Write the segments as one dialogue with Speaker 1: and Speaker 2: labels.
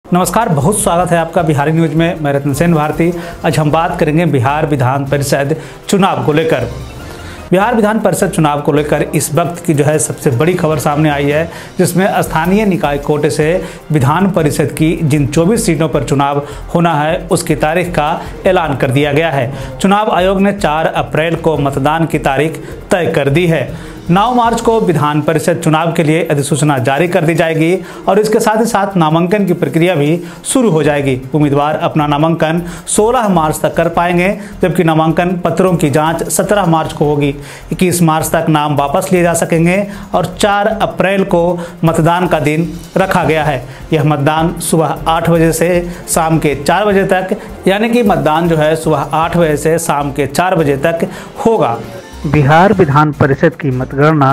Speaker 1: नमस्कार, बहुत स्वागत है आपका बिहारी न्यूज में। मैं रत्न सेन भारती। आज हम बात करेंगे बिहार विधान परिषद चुनाव को लेकर। बिहार विधान परिषद चुनाव को लेकर इस वक्त की जो है सबसे बड़ी खबर सामने आई है, जिसमें स्थानीय निकाय कोटे से विधान परिषद की जिन 24 सीटों पर चुनाव होना है उसकी तारीख का ऐलान कर दिया गया है। चुनाव आयोग ने 4 अप्रैल को मतदान की तारीख तय कर दी है। 9 मार्च को विधान परिषद चुनाव के लिए अधिसूचना जारी कर दी जाएगी और इसके साथ ही साथ नामांकन की प्रक्रिया भी शुरू हो जाएगी। उम्मीदवार अपना नामांकन 16 मार्च तक कर पाएंगे, जबकि नामांकन पत्रों की जांच 17 मार्च को होगी। 21 मार्च तक नाम वापस लिए जा सकेंगे और 4 अप्रैल को मतदान का दिन रखा गया है। यह मतदान सुबह 8 बजे से शाम के 4 बजे तक, यानी कि मतदान जो है सुबह 8 बजे से शाम के 4 बजे तक होगा।
Speaker 2: बिहार विधान परिषद की मतगणना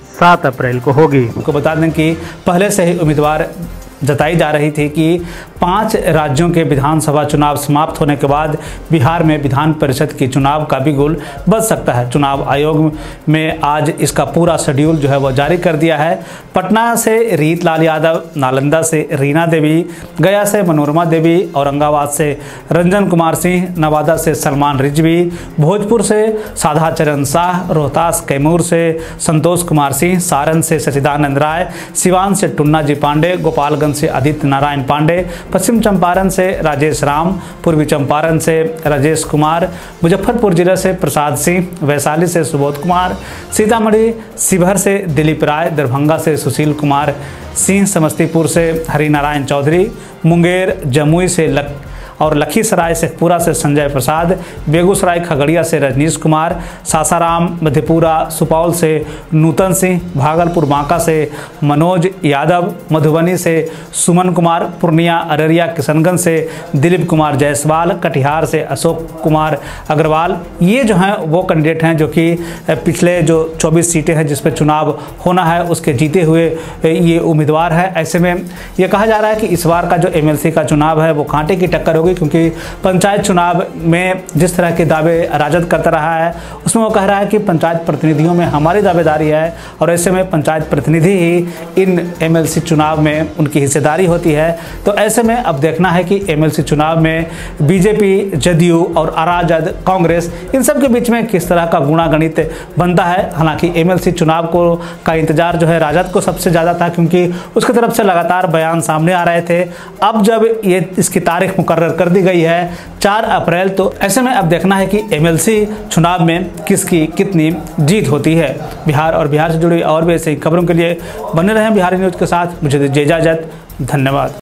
Speaker 2: 7 अप्रैल को होगी।
Speaker 1: आपको बता दें कि पहले से ही उम्मीदवार जताई जा रही थी कि 5 राज्यों के विधानसभा चुनाव समाप्त होने के बाद बिहार में विधान परिषद की चुनाव का बिगुल बज सकता है। चुनाव आयोग में आज इसका पूरा शेड्यूल जो है वो जारी कर दिया है। पटना से रीतलाल यादव, नालंदा से रीना देवी, गया से मनोरमा देवी, औरंगाबाद से रंजन कुमार सिंह, नवादा से सलमान रिजवी, भोजपुर से साधा चरण शाह, रोहतास कैमूर से संतोष कुमार सिंह, सारण से सचिदानंद राय, सिवान से टुन्ना जी पांडे, गोपालगंज से आदित्य नारायण पांडे, पश्चिम चंपारण से राजेश राम, पूर्वी चंपारण से राजेश कुमार, मुजफ्फरपुर जिले से प्रसाद सिंह, वैशाली से सुबोध कुमार, सीतामढ़ी शिवहर से दिलीप राय, दरभंगा से सुशील कुमार सिंह, समस्तीपुर से हरिनारायण चौधरी, मुंगेर जमुई से और लखीसराय शेखपुरा से संजय प्रसाद, बेगूसराय खगड़िया से रजनीश कुमार, सासाराम मधेपुरा सुपौल से नूतन सिंह, भागलपुर बांका से मनोज यादव, मधुबनी से सुमन कुमार, पूर्णिया अररिया किशनगंज से दिलीप कुमार जायसवाल, कटिहार से अशोक कुमार अग्रवाल। ये जो हैं वो कैंडिडेट हैं जो कि पिछले जो 24 सीटें हैं जिस पर चुनाव होना है उसके जीते हुए ये उम्मीदवार है। ऐसे में ये कहा जा रहा है कि इस बार का जो MLC का चुनाव है वो कांटे की टक्कर होगी, क्योंकि पंचायत चुनाव में जिस तरह के दावे राजद करता रहा है उसमें वो कह रहा है कि पंचायत प्रतिनिधियों में हमारी दावेदारी है, और ऐसे में पंचायत प्रतिनिधि ही इन MLC चुनाव में उनकी हिस्सेदारी होती है। तो ऐसे में अब देखना है कि MLC चुनाव में बीजेपी, जदयू और अराजद कांग्रेस इन सब के बीच में किस तरह का गुणागणित बनता है। हालांकि MLC चुनाव को का इंतजार जो है राजद को सबसे ज़्यादा था, क्योंकि उसकी तरफ से लगातार बयान सामने आ रहे थे। अब जब ये इसकी तारीख मुकर्रर कर दी गई है 4 अप्रैल, तो ऐसे में अब देखना है कि MLC चुनाव में किसकी कितनी जीत होती है। बिहार और बिहार से जुड़ी और भी ऐसी खबरों के लिए बने रहें बिहारी न्यूज के साथ। मुझे दीजिए इजाजत। धन्यवाद।